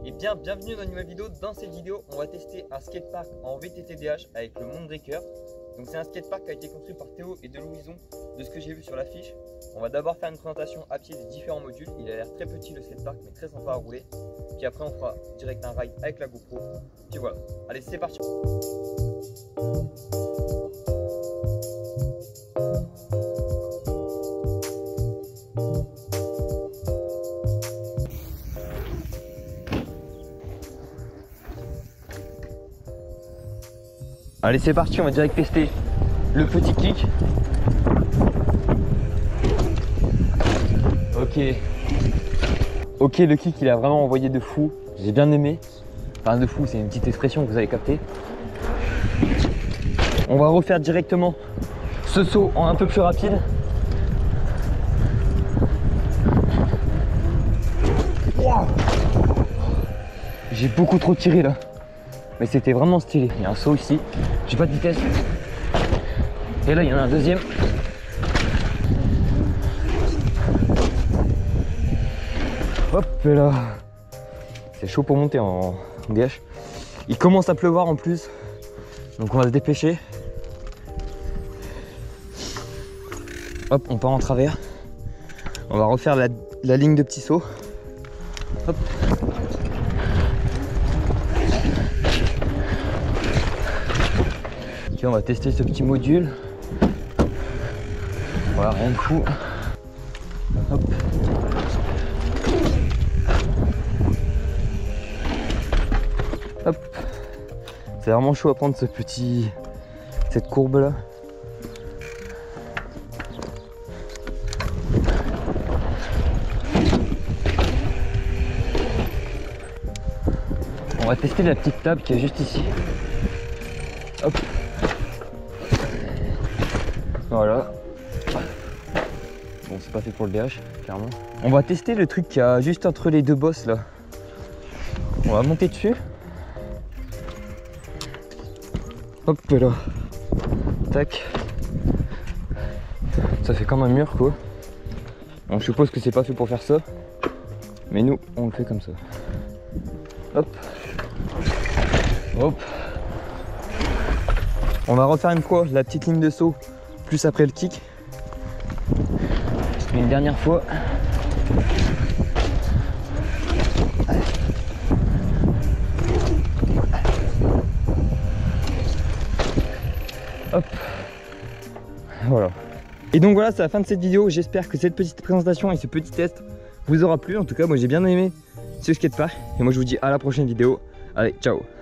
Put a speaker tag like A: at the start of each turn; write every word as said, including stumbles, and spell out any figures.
A: Et bien, bienvenue dans une nouvelle vidéo. Dans cette vidéo, on va tester un skatepark en V T T D H avec le Moonraker. Donc c'est un skatepark qui a été construit par Théo et de Louison, de ce que j'ai vu sur l'affiche. On va d'abord faire une présentation à pied des différents modules. Il a l'air très petit le skatepark, mais très sympa à rouler. Puis après on fera direct un ride avec la GoPro. Puis voilà, allez c'est parti. Allez c'est parti, on va direct tester le petit kick. Ok. Ok, le kick il a vraiment envoyé de fou. J'ai bien aimé. Enfin de fou, c'est une petite expression que vous avez capté. On va refaire directement ce saut en un peu plus rapide. Wow. J'ai beaucoup trop tiré là. Mais c'était vraiment stylé. Il y a un saut ici. J'ai pas de vitesse. Et là, il y en a un deuxième. Hop là. C'est chaud pour monter en D H. Il commence à pleuvoir en plus. Donc on va se dépêcher. Hop, on part en travers. On va refaire la, la ligne de petits sauts. Hop. On va tester ce petit module. Voilà, rien de fou. Hop. Hop. C'est vraiment chaud à prendre ce petit, cette courbe là. On va tester la petite table qui est juste ici. Hop. Voilà. Bon, c'est pas fait pour le D H, clairement. On va tester le truc qui a juste entre les deux bosses là. On va monter dessus. Hop là. Tac. Ça fait comme un mur quoi. Bon, je suppose que c'est pas fait pour faire ça. Mais nous, on le fait comme ça. Hop. Hop. On va refaire une fois la petite ligne de saut. Plus après le kick. Une dernière fois. Hop. Voilà. Et donc voilà, c'est la fin de cette vidéo. J'espère que cette petite présentation et ce petit test vous aura plu. En tout cas, moi j'ai bien aimé ce skatepark. Et moi je vous dis à la prochaine vidéo. Allez, ciao.